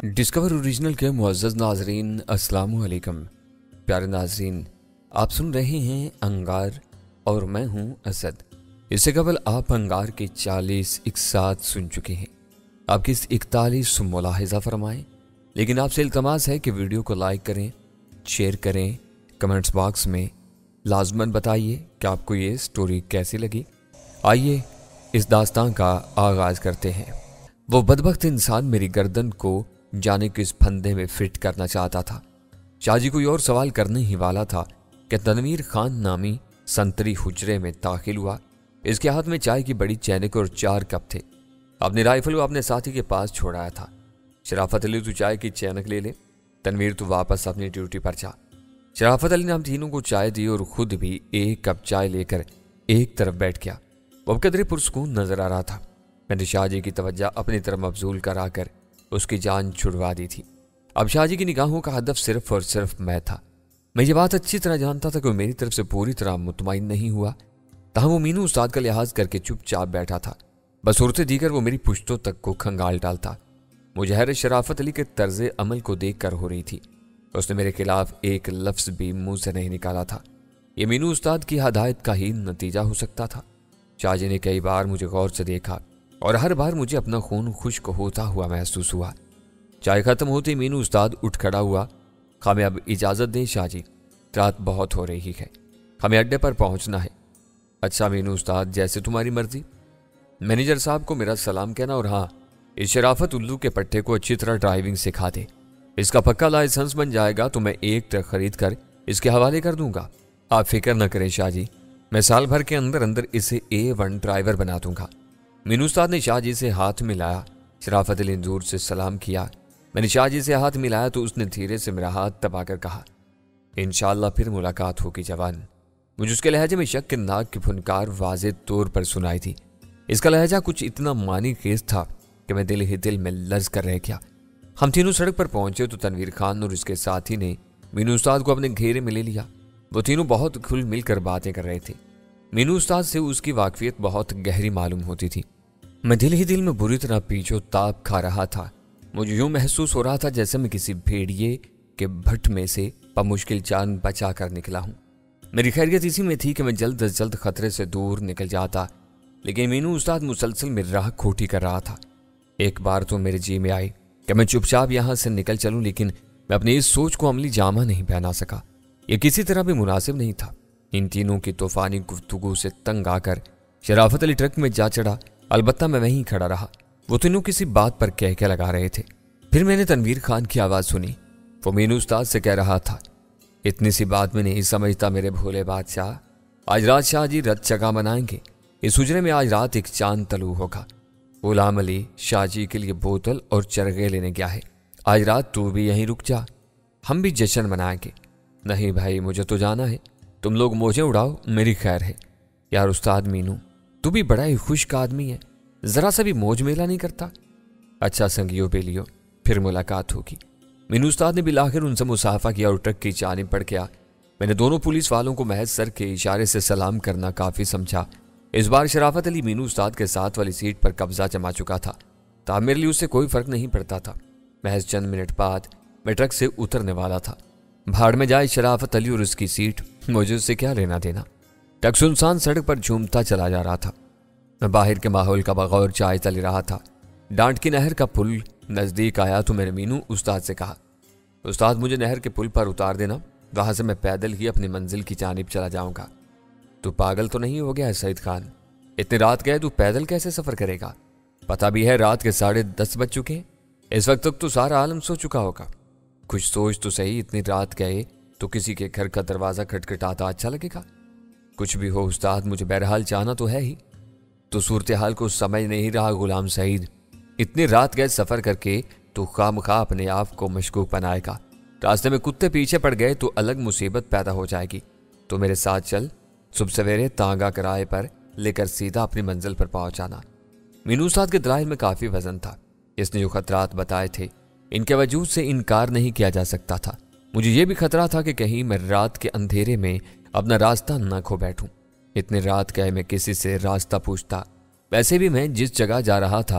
Discover original के मुअज़्ज़ज़ नाज़रीन, अस्सलामु अलैकुम। प्यारे नाज़रीन, आप सुन रहे हैं अंगार और मैं हूं असद। इससे कबल आप अंगार के 40 इक़सात सुन चुके हैं। आपकी इस 41 मुलाहिज़ा फरमाएं, लेकिन आपसे इल्तमास है कि वीडियो को लाइक करें, शेयर करें, कमेंट्स बॉक्स में लाजमन बताइए कि आपको ये स्टोरी कैसी लगी। आइए इस दास्तान का आगाज़ करते हैं। वो बदबख्त इंसान मेरी गर्दन को जाने के इस फंदे में फिट करना चाहता था। शाहजी कोई और सवाल करने ही वाला था कि तनवीर खान नामी संतरी हुजरे में दाखिल हुआ। इसके हाथ में चाय की बड़ी चैनक और 4 कप थे। अपनी राइफल को अपने साथी के पास छोड़ाया था। शराफत अली, तू चाय की चैनक ले ले। तनवीर, तू वापस अपनी ड्यूटी पर जा। शराफत अली ने हम तीनों को चाय दी और खुद भी 1 कप चाय लेकर एक तरफ बैठ गया। वो कदरे पुरसकून नजर आ रहा था। मैंने शाहजी की तवज्जो अपनी तरफ मबजूल कराकर उसकी जान छुड़वा दी थी। अब शाहजी की निगाहों का हदफ सिर्फ और सिर्फ मैं था। मैं ये बात अच्छी तरह जानता था कि वो मेरी तरफ से पूरी तरह मुतमईन नहीं हुआ। तहाँ वो मीनू उस्ताद का लिहाज करके चुपचाप बैठा था। बस सूरतें दीकर वो मेरी पुश्तों तक को खंगाल डालता। मुझे हैरत शराफत अली के तर्ज अमल को देख कर हो रही थी। उसने मेरे खिलाफ एक लफ्ज़ भी मुंह से नहीं निकाला था। ये मीनू उस्ताद की हदायत का ही नतीजा हो सकता था। शाहजी ने कई बार मुझे गौर से देखा और हर बार मुझे अपना खून खुश्क होता हुआ महसूस हुआ। चाय खत्म होते मीनू उस्ताद उठ खड़ा हुआ। हमें अब इजाज़त दें शाहजी, रात बहुत हो रही है, हमें अड्डे पर पहुंचना है। अच्छा मीनू उस्ताद, जैसे तुम्हारी मर्जी। मैनेजर साहब को मेरा सलाम कहना, और हाँ, इस शराफत उल्लू के पट्टे को अच्छी तरह ड्राइविंग सिखा दे। इसका पक्का लाइसेंस बन जाएगा तो मैं एक ट्रक खरीद कर इसके हवाले कर दूंगा। आप फिक्र न करें शाहजी, मैं साल भर के अंदर अंदर इसे A1 ड्राइवर बना दूंगा। मीनू उस्ताद ने शाहजी से हाथ मिलाया। शराफत अली ने दूर से सलाम किया। मैंने शाहजी से हाथ मिलाया तो उसने धीरे से मेरा हाथ दबाकर कहा, इंशाअल्लाह फिर मुलाकात होगी जवान। मुझे उसके लहजे में शक के नाक की फुनकार वाज़ेह तौर पर सुनाई थी। इसका लहजा कुछ इतना मानी खेज था कि मैं दिल ही दिल में लर्ज कर रह गया। हम तीनों सड़क पर पहुंचे तो तनवीर खान और उसके साथी ने मीनू उस्ताद को अपने घेरे में ले लिया। वो तीनों बहुत खुल मिल कर बातें कर रहे थे। मीनू उस्ताद से उसकी वाकफियत बहुत गहरी मालूम होती थी। मैं दिल ही दिल में बुरी तरह पीछो ताप खा रहा था। मुझे यूं महसूस हो रहा था जैसे मैं किसी भेड़िए के भट्ट में से बमुश्किल जान बचा कर निकला हूं। मेरी खैरियत इसी में थी कि मैं जल्द अज जल्द खतरे से दूर निकल जाता, लेकिन मीनू उस्ताद मुसलसल मेरी राह खोटी कर रहा था। एक बार तो मेरे जी में आई कि मैं चुपचाप यहां से निकल चलूं, लेकिन मैं अपनी इस सोच को अमली जामा नहीं पहना सका। यह किसी तरह भी मुनासिब नहीं था। इन तीनों की तूफानी गुफ्तगू से तंग आकर शराफत अली ट्रक में जा चढ़ा। अलबत्ता मैं वहीं खड़ा रहा। वो तीनों किसी बात पर कह लगा रहे थे। फिर मैंने तनवीर खान की आवाज़ सुनी। वो मीनू उस्ताद से कह रहा था, इतनी सी बात में नहीं समझता मेरे भोले बादशाह। आज रात शाहजी रत चगा मनाएंगे। इस हुजरे में आज रात एक चांद तलू होगा। गुलाम अली शाहजी के लिए बोतल और चरगे लेने गया है। आज रात तू भी यहीं रुक जा, हम भी जश्न मनाएंगे। नहीं भाई, मुझे तो जाना है। तुम लोग मौजें उड़ाओ, मेरी खैर है। यार उस्ताद मीनू, तू भी बड़ा ही खुश्क आदमी है, जरा सा भी मौज मेला नहीं करता। अच्छा संगियो बेलियो, फिर मुलाकात होगी। मीनू उस्ताद ने बिलाखिर उनसे मुसाफा किया और ट्रक की जानिब बढ़ गया। मैंने दोनों पुलिस वालों को महज सर के इशारे से सलाम करना काफ़ी समझा। इस बार शराफत अली मीनू उस्ताद के साथ वाली सीट पर कब्जा जमा चुका था। तब मेरे लिए उससे कोई फर्क नहीं पड़ता था। महज चंद मिनट बाद मैं ट्रक से उतरने वाला था। भाड़ में जाए शराफत अली और उसकी सीट, मुझे उससे क्या लेना देना। ट्रक सुनसान सड़क पर झूमता चला जा रहा था। मैं बाहर के माहौल का बगौर जायजा ले रहा था। डांट की नहर का पुल नज़दीक आया तो मैंने मीनू उस्ताद से कहा, उस्ताद मुझे नहर के पुल पर उतार देना, वहां से मैं पैदल ही अपनी मंजिल की जानिब चला जाऊंगा। तू पागल तो नहीं हो गया है सईद खान? इतनी रात गए तू पैदल कैसे सफ़र करेगा? पता भी है रात के 10:30 बज चुके हैं। इस वक्त तक तो सारा आलम सो चुका होगा। कुछ सोच तो सही, इतनी रात गए तो किसी के घर का दरवाज़ा खटखटाता अच्छा लगेगा? कुछ भी हो उस्ताद, मुझे बहरहाल जाना तो है ही। तो सूरत हाल को समझ नहीं रहा गुलाम सईद। इतनी रात गए सफ़र करके तो खामखा अपने आप को मशकूक बनाएगा। रास्ते में कुत्ते पीछे पड़ गए तो अलग मुसीबत पैदा हो जाएगी। तो मेरे साथ चल, सुबह सवेरे तांगा किराए पर लेकर सीधा अपनी मंजिल पर पहुंचाना। मीनू उस्ताद के दलाइल में काफ़ी वजन था। इसने जो खतरात बताए थे, इनके वजूद से इनकार नहीं किया जा सकता था। मुझे ये भी खतरा था कि कहीं मैं रात के अंधेरे में अपना रास्ता न खो बैठूं। इतनी रात गए मैं किसी से रास्ता पूछता। वैसे भी मैं जिस जगह जा रहा था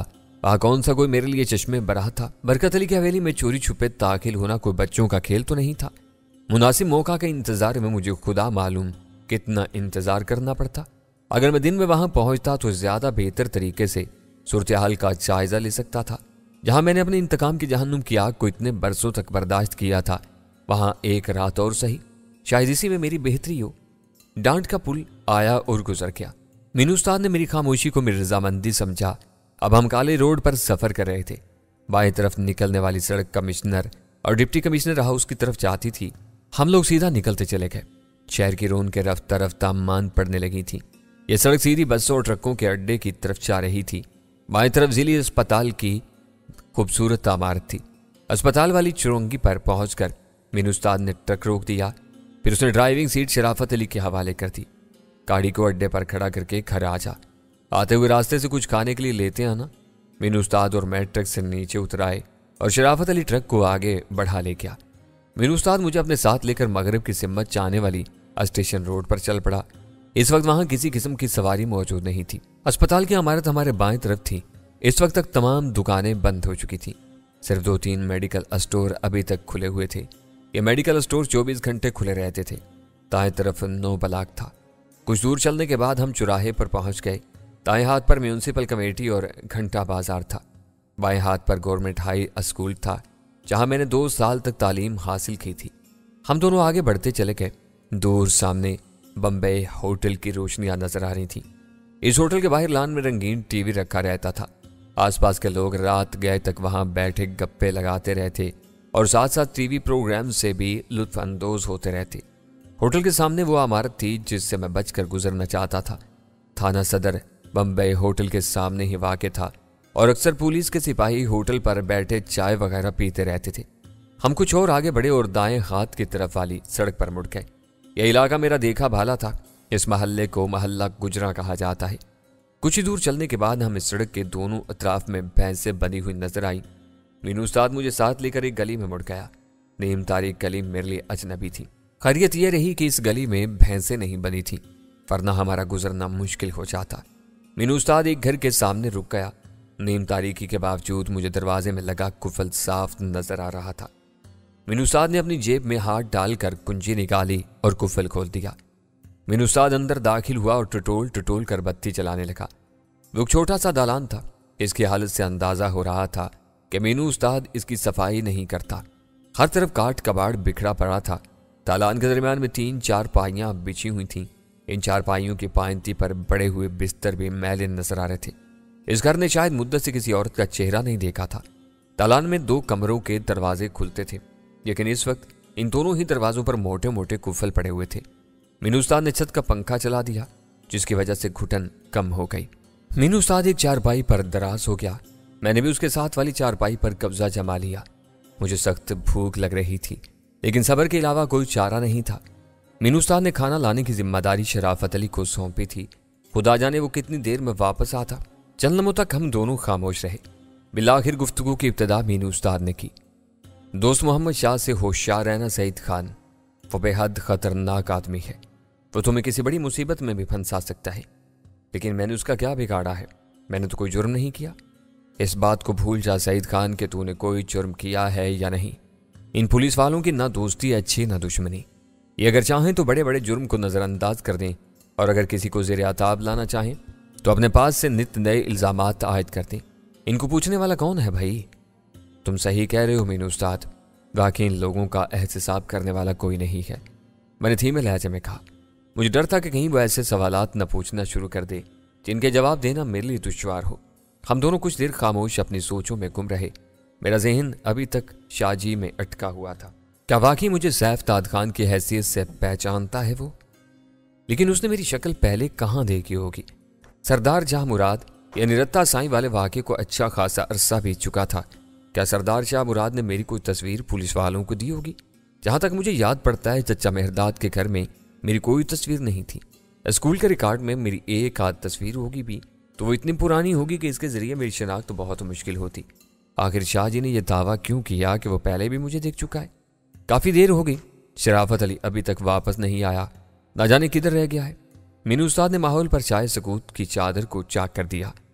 वहाँ कौन सा कोई मेरे लिए चश्मे बराह था। बरकत अली की हवेली में चोरी छुपे दाखिल होना कोई बच्चों का खेल तो नहीं था। मुनासिब मौका के इंतजार में मुझे खुदा मालूम कितना इंतजार करना पड़ता। अगर मैं दिन में वहां पहुंचता तो ज्यादा बेहतर तरीके से सूरत हाल का जायजा ले सकता था। जहां मैंने अपने इंतकाम की जहन्नुम की आग को इतने बरसों तक बर्दाश्त किया था, वहां एक रात और सही, शायद इसी में मेरी बेहतरी हो। डांट का पुल आया और गुजर गया। मीनू उस्ताद ने मेरी खामोशी को मेरी रजामंदी समझा। अब हम काले रोड पर सफर कर रहे थे। बाएं तरफ निकलने वाली सड़क कमिश्नर और डिप्टी कमिश्नर हाउस की तरफ जाती थी। हम लोग सीधा निकलते चले गए। शहर की रौनकें रफ्ता रफ्ता मान पड़ने लगी थी। यह सड़क सीधी बसों और ट्रकों के अड्डे की तरफ जा रही थी। बाएं तरफ जिले अस्पताल की खूबसूरत इमारत थी। अस्पताल वाली चुरंगी पर पहुंचकर मीनू उस्ताद ने ट्रक रोक दिया। फिर उसने ड्राइविंग सीट शराफत अली के हवाले कर दी। गाड़ी को अड्डे पर खड़ा करके घर आ जा, आते हुए रास्ते से कुछ खाने के लिए लेते आना। मीनू उस्ताद और मैं ट्रक से नीचे उतर आए और शराफत अली ट्रक को आगे बढ़ा ले गया। मीनू उस्ताद मुझे अपने साथ लेकर मगरिब की सिम्मत चाहने वाली स्टेशन रोड पर चल पड़ा। इस वक्त वहां किसी किस्म की सवारी मौजूद नहीं थी। अस्पताल की इमारत हमारे बाएं तरफ थी। इस वक्त तक तमाम दुकानें बंद हो चुकी थी। सिर्फ 2-3 मेडिकल स्टोर अभी तक खुले हुए थे। ये मेडिकल स्टोर 24 घंटे खुले रहते थे। दाएं तरफ नो बलाक था। कुछ दूर चलने के बाद हम चौराहे पर पहुंच गए। दाएं हाथ पर म्यूनिसिपल कमेटी और घंटा बाजार था। बाएं हाथ पर गवर्नमेंट हाई स्कूल था, जहां मैंने 2 साल तक तालीम हासिल की थी। हम दोनों आगे बढ़ते चले गए। दूर सामने बम्बई होटल की रोशनियां नजर आ रही थी। इस होटल के बाहर लान में रंगीन टीवी रखा रहता था। आसपास के लोग रात गए तक वहां बैठे गप्पे लगाते रहते और साथ साथ टीवी प्रोग्राम से भी लुत्फ अंदोज होते रहते। होटल के सामने वो इमारत थी जिससे मैं बचकर गुजरना चाहता था। थाना सदर बम्बई होटल के सामने ही वाक़ था और अक्सर पुलिस के सिपाही होटल पर बैठे चाय वगैरह पीते रहते थे। हम कुछ और आगे बढ़े और दाएं हाथ की तरफ वाली सड़क पर मुड़ गए। यह इलाका मेरा देखा भाला था। इस महल्ले को मोहल्ला गुजरा कहा जाता है। कुछ ही दूर चलने के बाद हम इस सड़क के दोनों अतराफ में भैंसें बंधी हुई नजर आई। मीनू उस्ताद मुझे साथ लेकर एक गली में मुड़ गया। नीम तारीख गली मेरे लिए अजनबी थी। खैरियत यह रही कि इस गली में भैंसें नहीं बनी थी, वरना हमारा गुजरना मुश्किल हो जाता। मीनू उस्ताद एक घर के सामने रुक गया। नीम तारीकी के बावजूद मुझे दरवाजे में लगा कुफल साफ नजर आ रहा था। मीनू उस्ताद ने अपनी जेब में हाथ डालकर कुंजी निकाली और कुफल खोल दिया। मीनू उस्ताद अंदर दाखिल हुआ और टटोल टटोल कर बत्ती चलाने लगा। वो छोटा सा दालान था। इसकी हालत से अंदाजा हो रहा था कि मीनू उस्ताद इसकी सफाई नहीं करता। हर तरफ काट कबाड़ बिखरा पड़ा था। दालान के दरमियान में 3-4 पाइयां बिछी हुई थीं। इन 4 पाइयों की पायंती पर बड़े हुए बिस्तर भी मैले नजर आ रहे थे। इस घर ने शायद मुद्दत से किसी औरत का चेहरा नहीं देखा था। दालान में 2 कमरों के दरवाजे खुलते थे, लेकिन इस वक्त इन दोनों ही दरवाजों पर मोटे मोटे कुफल पड़े हुए थे। मीनू उस्ताद ने छत का पंखा चला दिया, जिसकी वजह से घुटन कम हो गई। मीनू उस्ताद एक चारपाई पर दराज हो गया। मैंने भी उसके साथ वाली चारपाई पर कब्जा जमा लिया। मुझे सख्त भूख लग रही थी, लेकिन सब्र के अलावा कोई चारा नहीं था। मीनू उस्ताद ने खाना लाने की जिम्मेदारी शराफत अली को सौंपी थी। खुदा जाने वो कितनी देर में वापस आता। चंद लम्हों तक हम दोनों खामोश रहे। बिलाखिर गुफ्तगू की इब्तिदा मीनू उस्ताद ने की। दोस्त मोहम्मद शाह से होशियार रहना सईद खान, वो बेहद खतरनाक आदमी है। वो तुम्हें किसी बड़ी मुसीबत में भी फंसा सकता है। लेकिन मैंने उसका क्या बिगाड़ा है? मैंने तो कोई जुर्म नहीं किया। इस बात को भूल जा सईद खान कि तूने कोई जुर्म किया है या नहीं। इन पुलिस वालों की ना दोस्ती अच्छी ना दुश्मनी। ये अगर चाहें तो बड़े बड़े जुर्म को नज़रअंदाज कर दें, और अगर किसी को ज़ेर आताब लाना चाहें तो अपने पास से नित नए इल्ज़ामात आयद कर दें। इनको पूछने वाला कौन है भाई? तुम सही कह रहे हो मीनू उस्ताद, वाकई इन लोगों का एहतसाब करने वाला कोई नहीं है। मैंने धीमे लहजे में कहा। मुझे डर था कि कहीं वो ऐसे सवालात न पूछना शुरू कर दे जिनके जवाब देना मेरे लिए दुश्वार हो। हम दोनों कुछ देर खामोश अपनी सोचों में गुम रहे। मेरा जहन अभी तक शाहजी में अटका हुआ था। क्या वाकई मुझे सैफ ताद खान की हैसियत से पहचानता है वो? लेकिन उसने मेरी शक्ल पहले कहाँ देखी होगी? सरदार शाह मुराद यानी रत्ता साईं वाले वाक़े को अच्छा खासा अरसा बीत चुका था। क्या सरदार शाह मुराद ने मेरी कोई तस्वीर पुलिस वालों को दी होगी? जहाँ तक मुझे याद पड़ता है, चचा मेहरदाद के घर में मेरी कोई तस्वीर नहीं थी। स्कूल के रिकॉर्ड में मेरी एक आध तस्वीर होगी भी तो वो इतनी पुरानी होगी कि इसके जरिए मेरी शनाख्त तो बहुत मुश्किल होती। आखिर शाह जी ने यह दावा क्यों किया कि वो पहले भी मुझे देख चुका है? काफ़ी देर हो गई, शराफत अली अभी तक वापस नहीं आया। ना जाने किधर रह गया है। मीनू उस्ताद ने माहौल पर छाए सकूत की चादर को चाक कर दिया।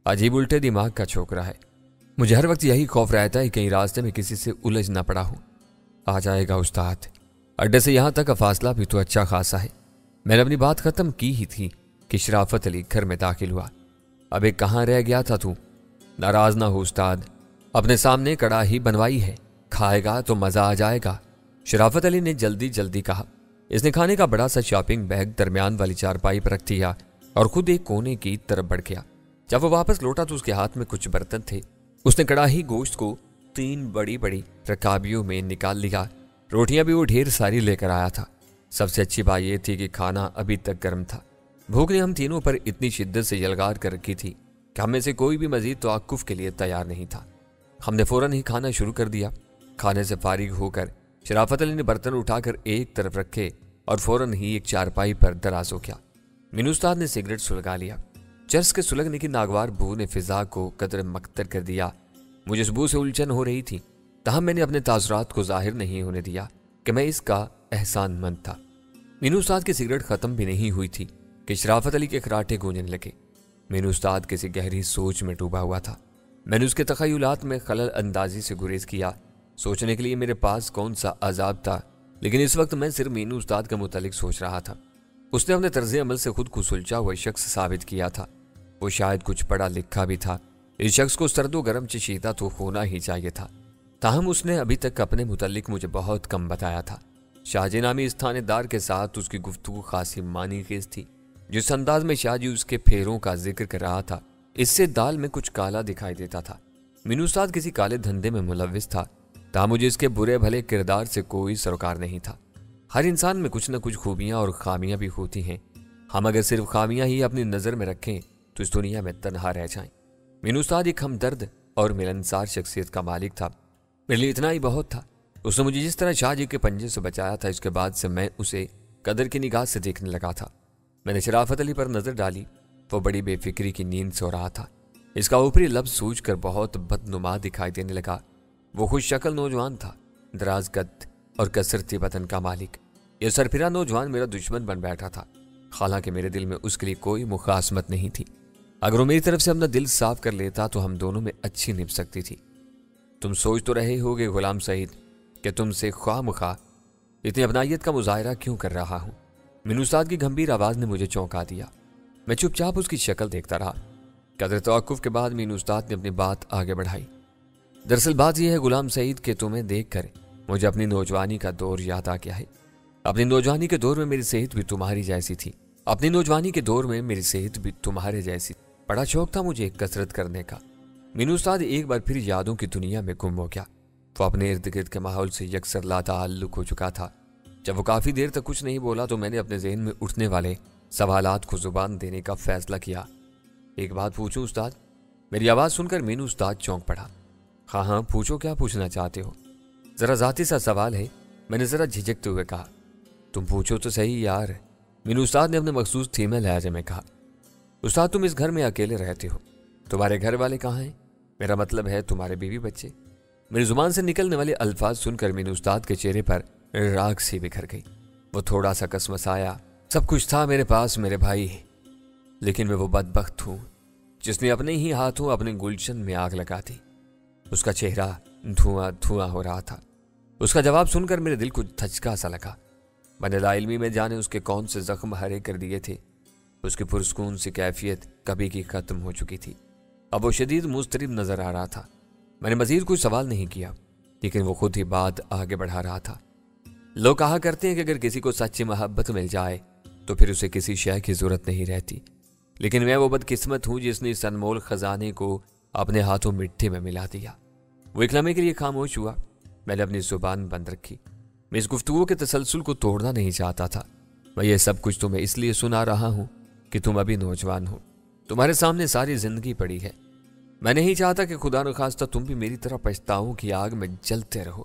अजीब उल्टे दिमाग का छोकरा है। मुझे हर वक्त यही खौफ रहता है कहीं रास्ते में किसी से उलझ ना पड़ा हूँ। आ जाएगा उस्ताद। अड्डे से यहाँ तक का फासला भी तो अच्छा खासा है। मैंने अपनी बात खत्म की ही थी कि शराफत अली घर में दाखिल हुआ। अबे कहाँ रह गया था तू? नाराज ना हो उस्ताद, अपने सामने कड़ाही बनवाई है, खाएगा तो मजा आ जाएगा, शराफत अली ने जल्दी जल्दी कहा। इसने खाने का बड़ा सा शॉपिंग बैग दरमियान वाली चारपाई पर रख दिया और खुद एक कोने की तरफ बढ़ गया। जब वो वापस लौटा तो उसके हाथ में कुछ बर्तन थे। उसने कड़ाही गोश्त को 3 बड़ी बड़ी रकाबियों में निकाल लिया। रोटियां भी वो ढेर सारी लेकर आया था। सबसे अच्छी बात यह थी कि खाना अभी तक गर्म था। भूख ने हम तीनों पर इतनी शिद्दत से यलगार कर रखी थी कि हम में से कोई भी मजीद तवक्कुफ के लिए तैयार नहीं था। हमने फौरन ही खाना शुरू कर दिया। खाने से फारिग होकर शराफत अली ने बर्तन उठाकर एक तरफ रखे और फौरन ही एक चारपाई पर दराज हो गया। मीनू उस्ताद ने सिगरेट सुलगा लिया। चर्स के सुलगने की नागवार बू ने फिजा को कदर मख्तर कर दिया। मुझे इस बू से उलझन हो रही थी, तहम मैंने अपने तासुरात को जाहिर नहीं होने दिया कि मैं इसका एहसानमंद था। मीनू उस्ताद की सिगरेट खत्म भी नहीं हुई थी कि शराफत अली के खराटे गूंजने लगे। मीनू उस्ताद किसी गहरी सोच में डूबा हुआ था। मैंने उसके तखयलात में खलल अंदाजी से गुरेज किया। सोचने के लिए मेरे पास कौन सा अजाब था, लेकिन इस वक्त मैं सिर्फ मीनू उस्ताद के मुतालिक सोच रहा था। उसने अपने तर्ज अमल से खुद को सुलझा हुआ शख्स साबित किया था। वो शायद कुछ पढ़ा लिखा भी था। इस शख्स को सर्दो गर्म चशीदा तो होना ही चाहिए था। ताहम उसने अभी तक अपने मुतालिक मुझे बहुत कम बताया था। शाहजी नामी इस थानेदार के साथ उसकी गुफ्तगू खासी मानी खेज थी। जिस अंदाज में शाहजी उसके फेरों का जिक्र कर रहा था, इससे दाल में कुछ काला दिखाई देता था। मीनू उस्ताद किसी काले धंधे में मुलव्विस था, ताहम मुझे इसके बुरे भले किरदार से कोई सरोकार नहीं था। हर इंसान में कुछ न कुछ खूबियां और खामियां भी होती हैं। हम अगर सिर्फ खामियां ही अपनी नज़र में रखें तो इस दुनिया में तन्हा रह जाएं। मीनू उस्ताद एक हमदर्द और मिलनसार शख्सियत का मालिक था। मेरे लिए इतना ही बहुत था। उसने मुझे जिस तरह शाहजी के पंजे से बचाया था, इसके बाद से मैं उसे कदर की निगाह से देखने लगा था। मैंने शराफत अली पर नजर डाली। वो बड़ी बेफिक्री की नींद सो रहा था। इसका ऊपरी लफ्ज सूझकर बहुत बदनुमा दिखाई देने लगा। वो खुश शक्ल नौजवान था, दराज कद और कसरती बदन का मालिक। यह सरफिरा नौजवान मेरा दुश्मन बन बैठा था, हालांकि मेरे दिल में उसके लिए कोई मुखासमत नहीं थी। अगर वो मेरी तरफ से अपना दिल साफ कर लेता तो हम दोनों में अच्छी निभ सकती थी। तुम सोच तो रहे होगे गुलाम सईद कि तुमसे ख्वाह मुखा इतनी अपनायत का मुजाहरा क्यों कर रहा हूं। मीनू उस्ताद की गंभीर आवाज ने मुझे चौंका दिया। मैं चुपचाप उसकी शक्ल देखता रहा। कदर तवक्कुफ के बाद मीनू उस्ताद ने अपनी बात आगे बढ़ाई। दरअसल बात यह है गुलाम सईद कि तुम्हें देखकर मुझे अपनी नौजवानी का दौर याद आ गया है। अपनी नौजवानी के दौर में मेरी सेहत भी तुम्हारी जैसी थी। अपनी नौजवानी के दौर में मेरी सेहत भी तुम्हारे जैसी। बड़ा शौक था मुझे कसरत करने का। मीनू उस्ताद एक बार फिर यादों की दुनिया में गुम हो गया। वो अपने इर्द गिर्द के माहौल से यकसर लाताल्लुक हो चुका था। जब वो काफी देर तक कुछ नहीं बोला तो मैंने अपने ज़हन में उठने वाले सवालात को जुबान देने का फैसला किया। एक बात पूछूं उस्ताद? मेरी आवाज़ सुनकर मीनू उस्ताद चौंक पड़ा। हाँ हाँ पूछो, क्या पूछना चाहते हो? ज़रा ज़ाती सा सवाल है, मैंने ज़रा झिझकते हुए कहा। तुम पूछो तो सही यार, मीनू उस्ताद ने अपने मखसूस धीमे लहजे में कहा। उस्ताद तुम इस घर में अकेले रहते हो, तुम्हारे घर वाले कहाँ हैं? मेरा मतलब है तुम्हारे बीवी बच्चे। मेरी जुबान से निकलने वाले अल्फाज सुनकर मीनू उस्ताद के चेहरे पर राग सी बिखर गई। वो थोड़ा सा कसमसाया। सब कुछ था मेरे पास मेरे भाई, लेकिन मैं वो बदबख्त हूँ जिसने अपने ही हाथों अपने गुलशन में आग लगा दी। उसका चेहरा धुआं धुआं हो रहा था। उसका जवाब सुनकर मेरे दिल को धचका सा लगा। मैंने लाइल्मी में जाने उसके कौन से जख्म हरे कर दिए थे। उसकी पुरस्कून सी कैफियत कभी की खत्म हो चुकी थी। अब वो शदीद मुस्तरिब नजर आ रहा था। मैंने मजीद कोई सवाल नहीं किया, लेकिन वो खुद ही बात आगे बढ़ा रहा था। लोग कहा करते हैं कि अगर किसी को सच्ची मोहब्बत मिल जाए तो फिर उसे किसी शय की जरूरत नहीं रहती, लेकिन मैं वो बदकिस्मत हूं जिसने इस अनमोल खजाने को अपने हाथों मिट्टी में मिला दिया। वो एक लम्हे के लिए खामोश हुआ। मैंने अपनी जुबान बंद रखी। मैं इस गुफ्तगू के तसलसल को तोड़ना नहीं चाहता था। मैं ये सब कुछ तुम्हें इसलिए सुना रहा हूं कि तुम अभी नौजवान हो, तुम्हारे सामने सारी जिंदगी पड़ी है। मैं नहीं चाहता कि खुदा न खास्ता तुम भी मेरी तरह पछताओं की आग में जलते रहो।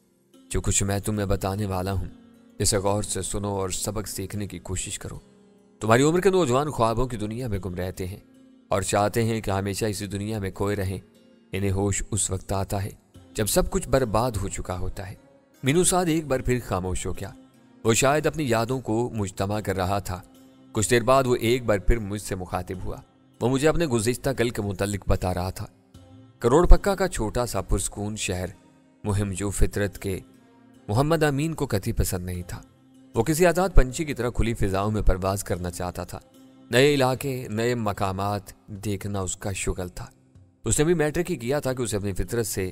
जो कुछ मैं तुम्हें बताने वाला हूं, इसे गौर से सुनो और सबक सीखने की कोशिश करो। तुम्हारी उम्र के नौजवान ख्वाबों की दुनिया में गुम रहते हैं और चाहते हैं कि हमेशा इसी दुनिया में खोए रहें। इन्हें होश उस वक्त आता है जब सब कुछ बर्बाद हो चुका होता है। मीनू उस्ताद एक बार फिर खामोश हो गया। वो शायद अपनी यादों को मुजतमा कर रहा था। कुछ देर बाद वो एक बार फिर मुझसे मुखातिब हुआ। وہ مجھے اپنے گزشتہ کل کے متعلق بتا رہا تھا۔ کروڑ پکا کا چھوٹا سا پرسکون شہر مہم جو فطرت کے محمد امین کو کتھی پسند نہیں تھا۔ وہ کسی آزاد پنچھی کی طرح کھلی فضاؤں میں پرواز کرنا چاہتا تھا۔ نئے علاقے، نئے مقامات دیکھنا اس کا شغل تھا۔ اس نے بھی میٹرک ہی کیا تھا کہ اسے اپنی فطرت سے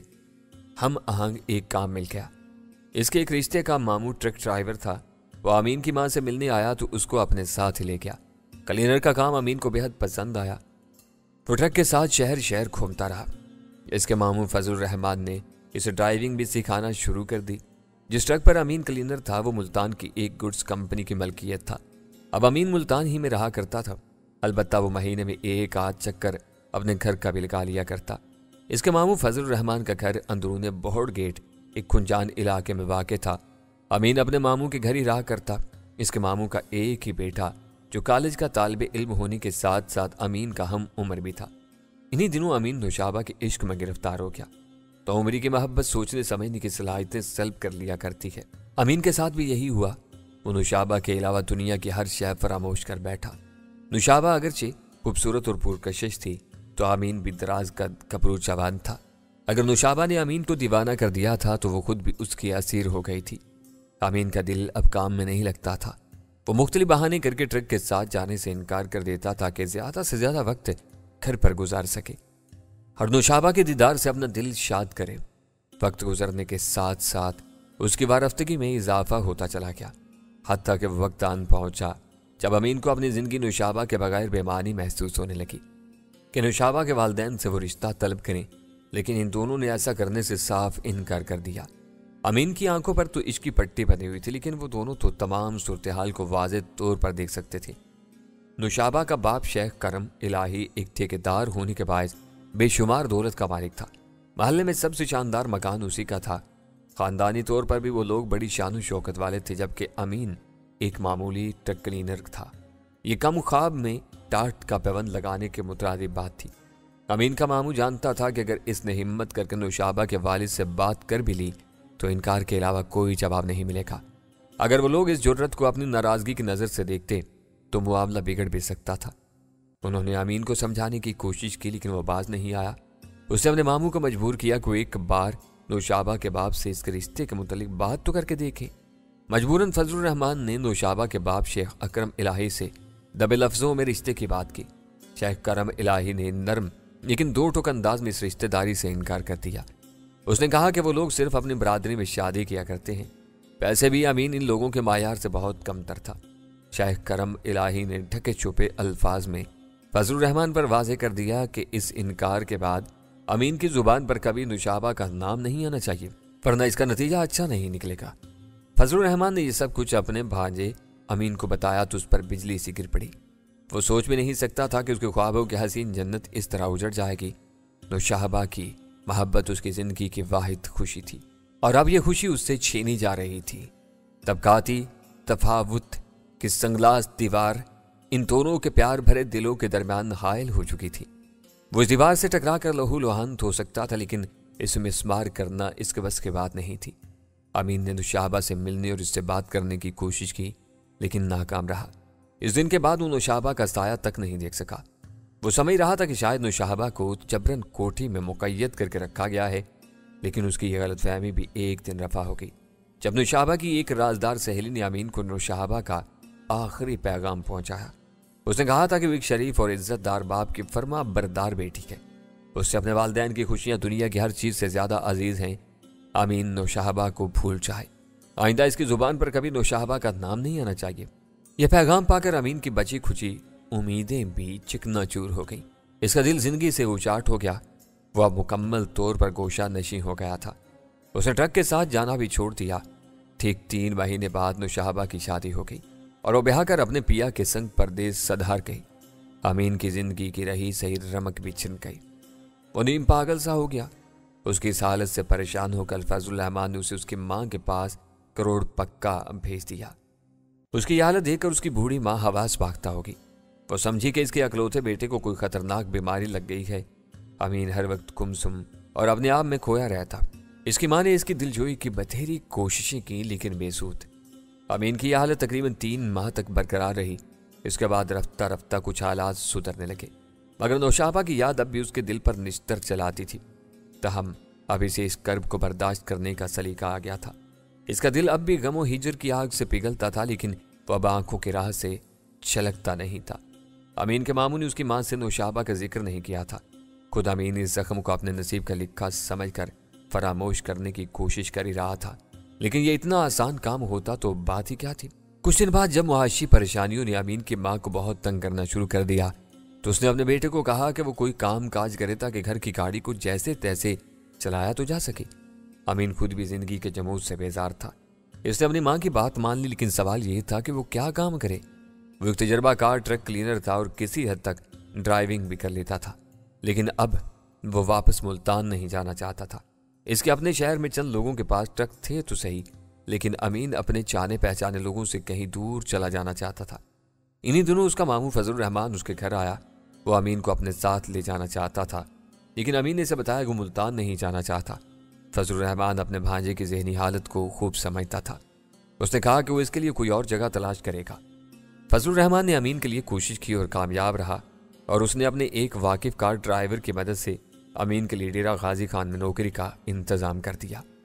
ہم آہنگ ایک کام مل گیا۔ اس کے ایک رشتے کا ماموں ٹرک ڈرائیور تھا۔ وہ امین کی ماں سے ملنے آیا تو اس کو اپنے ساتھ ہی لے گیا۔ کلینر کا کام امین کو بے حد پسند آیا۔ وہ ٹرک کے ساتھ شہر شہر گھومتا رہا۔ اس کے ماموں فضل الرحمان نے اسے ڈرائیونگ بھی سکھانا شروع کر دی۔ جس ٹرک پر امین کلینر تھا وہ ملتان کی ایک گڈز کمپنی کی ملکیت تھا۔ اب امین ملتان ہی میں رہا کرتا تھا، البتہ وہ مہینے میں ایک آدھ چکر اپنے گھر کا بھی لگا لیا کرتا۔ اس کے ماموں فضل الرحمان کا گھر اندرون بہوڑ گیٹ ایک کھنجان علاقے میں واقع تھا۔ امین اپنے ماموں کے گھر ہی رہا کرتا۔ اس کے ماموں کا ایک ہی بیٹا جو کالج کا طالب علم ہونے کے ساتھ ساتھ امین کا ہم عمر بھی تھا۔ انہی دنوں امین نوشابہ کے عشق میں گرفتار ہو گیا۔ تو عمری کی محبت سوچنے سمجھنے کی صلاحیتیں سلب کر لیا کرتی ہے۔ امین کے ساتھ بھی یہی ہوا۔ وہ نوشابہ کے علاوہ دنیا کی ہر شے فراموش کر بیٹھا۔ نوشابہ اگرچہ خوبصورت اور پرکشش تھی تو امین بھی دراز قد کپرو جوان تھا۔ اگر نوشابہ نے امین کو دیوانہ کر دیا تھا تو وہ خود بھی اس کی اسیر ہو گئی تھی۔ امین کا دل اب کام میں نہیں لگتا تھا۔ وہ مختلف بہانے کر کے ٹرک کے ساتھ جانے سے انکار کر دیتا تھا کہ زیادہ سے زیادہ وقت گھر پر گزار سکے اور نوشابہ کے دیدار سے اپنا دل شاد کرے۔ وقت گزرنے کے ساتھ ساتھ اس کی وارفتگی میں اضافہ ہوتا چلا گیا، حتیٰ کہ وقت آن پہنچا جب امین کو اپنی زندگی نوشابہ کے بغیر بے معنی محسوس ہونے لگی کہ نوشابہ کے والدین سے وہ رشتہ طلب کریں، لیکن ان دونوں نے ایسا کرنے سے صاف انکار کر دیا۔ امین کی آنکھوں پر تو عشق کی پٹی بنی ہوئی تھی، لیکن وہ دونوں تو تمام صورتحال کو واضح طور پر دیکھ سکتے تھے۔ نوشابہ کا باپ شیخ کرم الہی ایک ٹھیکیدار ہونے کے باعث بے شمار دولت کا مالک تھا۔ محلے میں سب سے شاندار مکان اسی کا تھا۔ خاندانی طور پر بھی وہ لوگ بڑی شان و شوکت والے تھے، جبکہ امین ایک معمولی ٹرک کلینر تھا۔ یہ کم خواب میں ٹاٹ کا پیوند لگانے کے مترادف بات تھی۔ امین کا ماموں جانتا تھا کہ اگر اس نے ہمت کر کے نوشابہ کے والد سے بات کر بھی لی تو انکار کے علاوہ کوئی جواب نہیں ملے گا۔ اگر وہ لوگ اس جرت کو اپنی ناراضگی کی نظر سے دیکھتے تو معاملہ بگڑ بھی سکتا تھا۔ انہوں نے امین کو سمجھانے کی کوشش کی، لیکن وہ باز نہیں آیا۔ اس نے اپنے ماموں کو مجبور کیا کہ وہ ایک بار نوشابہ کے باپ سے اس کے رشتے کے متعلق بات تو کر کے دیکھے۔ مجبوراً فضل الرحمان نے نوشابہ کے باپ شیخ اکرم الہی سے دبے لفظوں میں رشتے کی بات کی۔ شیخ کرم الہی نے نرم لیکن دو ٹوک انداز میں اس رشتہ داری سے انکار کر دیا۔ اس نے کہا کہ وہ لوگ صرف اپنی برادری میں شادی کیا کرتے ہیں، پیسے بھی امین ان لوگوں کے معیار سے بہت کم تر تھا۔ شیخ کرم الہی نے ڈھکے چھپے الفاظ میں فضل الرحمان پر واضح کر دیا کہ اس انکار کے بعد امین کی زبان پر کبھی نوشابہ کا نام نہیں آنا چاہیے، ورنہ اس کا نتیجہ اچھا نہیں نکلے گا۔ فضل الرحمان نے یہ سب کچھ اپنے بھانجے امین کو بتایا تو اس پر بجلی سی گر پڑی۔ وہ سوچ بھی نہیں سکتا تھا کہ اس کے خوابوں کی حسین جنت اس طرح اجڑ جائے گی۔ نوشابہ کی محبت اس کی زندگی کی واحد خوشی تھی، اور اب یہ خوشی اس سے چھینی جا رہی تھی۔ طبقاتی تفاوت کی سنگلاس دیوار ان دونوں کے پیار بھرے دلوں کے درمیان حائل ہو چکی تھی۔ وہ اس دیوار سے ٹکرا کر لہو لہانت ہو سکتا تھا، لیکن اس میں مسمار کرنا اس کے بس کی بات نہیں تھی۔ امین نے نوشابہ سے ملنے اور اس سے بات کرنے کی کوشش کی، لیکن ناکام رہا۔ اس دن کے بعد وہ نوشابہ کا سایہ تک نہیں دیکھ سکا۔ وہ سمجھ رہا تھا کہ شاید نوشابہ کو جبرن کوٹھی میں مقید کر کے رکھا گیا ہے، لیکن اس کی یہ غلط فہمی بھی ایک دن رفع ہو گئی جب نوشابہ کی ایک رازدار سہیلی نے امین کو نوشابہ کا آخری پیغام پہنچایا۔ اس نے کہا تھا کہ وہ ایک شریف اور عزت دار باپ کی فرما بردار بیٹی ہے۔ اس سے اپنے والدین کی خوشیاں دنیا کی ہر چیز سے زیادہ عزیز ہیں۔ امین نوشابہ کو بھول جائے، آئندہ اس کی زبان پر کبھی نوشابہ کا نام نہیں آنا چاہیے۔ یہ پیغام پا کر امین کی بچی کھچی امیدیں بھی چکنا چور ہو گئیں۔ اس کا دل زندگی سے اچاٹ ہو گیا۔ وہ اب مکمل طور پر گوشہ نشیں ہو گیا تھا۔ اس نے ٹرک کے ساتھ جانا بھی چھوڑ دیا۔ ٹھیک 3 مہینے بعد نوشابہ کی شادی ہو گئی اور وہ بیاہ کر اپنے پیا کے سنگ پردیس سدھار گئی۔ امین کی زندگی کی رہی صحیح رمق بھی چھن گئی۔ وہ نیم پاگل سا ہو گیا۔ اس کی اس حالت سے پریشان ہو کر فضل الرحمان نے اسے اس کی ماں کے پاس کروڑ پکا بھیج دیا۔ اس کی حالت دیکھ کر اس کی بوڑھی ماں حواس باختہ ہوگی۔ وہ سمجھی کہ اس کے اکلوتے بیٹے کو کوئی خطرناک بیماری لگ گئی ہے۔ امین ہر وقت گمسم اور اپنے آپ میں کھویا رہتا۔ اس کی ماں نے اس کی دلجوئی کی بتھیری کوششیں کی، لیکن بے سود۔ امین کی یہ حالت تقریباً 3 ماہ تک برقرار رہی۔ اس کے بعد رفتہ رفتہ کچھ حالات سدھرنے لگے۔ मगर नौशाबा की याद अब भी उसके दिल पर निश्तर चलाती थी। तहम अब इसे इस कर्ब को बर्दाश्त करने का सलीका आ गया था। इसका दिल अब भी गमो हिजर की आग से पिघलता था, लेकिन वह अब आंखों की राह से छलकता नहीं था। अमीन के मामू ने उसकी मां से नौशाबा का जिक्र नहीं किया था। खुद अमीन इस जख्म को अपने नसीब का लिखा समझकर फरामोश करने की कोशिश कर ही रहा था, लेकिन यह इतना आसान काम होता तो बात ही क्या थी। कुछ दिन बाद जब मुआशी परेशानियों ने अमीन की मां को बहुत तंग करना शुरू कर दिया तो उसने अपने बेटे को कहा कि वो कोई काम काज करे ताकि घर की गाड़ी को जैसे तैसे चलाया तो जा सके। अमीन खुद भी जिंदगी के जमूज से बेजार था। इसने अपनी मां की बात मान ली, लेकिन सवाल यह था कि वो क्या काम करे। वो एक तजर्बाकार ट्रक क्लीनर था और किसी हद तक ड्राइविंग भी कर लेता था, लेकिन अब वो वापस मुल्तान नहीं जाना चाहता था। इसके अपने शहर में चंद लोगों के पास ट्रक थे तो सही, लेकिन अमीन अपने जाने पहचाने लोगों से कहीं दूर चला जाना चाहता था। इन्हीं दिनों उसका मामू फजलुर रहमान उसके घर आया। वो अमीन को अपने साथ ले जाना चाहता था, लेकिन अमीन ने इसे बताया कि वो मुल्तान नहीं जाना चाहता। फजलुर रहमान अपने भांजे की जहनी हालत को खूब समझता था। उसने कहा कि वो इसके लिए कोई और जगह तलाश करेगा। फजलुर रहमान ने अमीन के लिए कोशिश की और कामयाब रहा, और उसने अपने एक वाकिफ कार ड्राइवर की मदद से अमीन के लिए डेरा गाजी खान में नौकरी का इंतजाम कर दिया।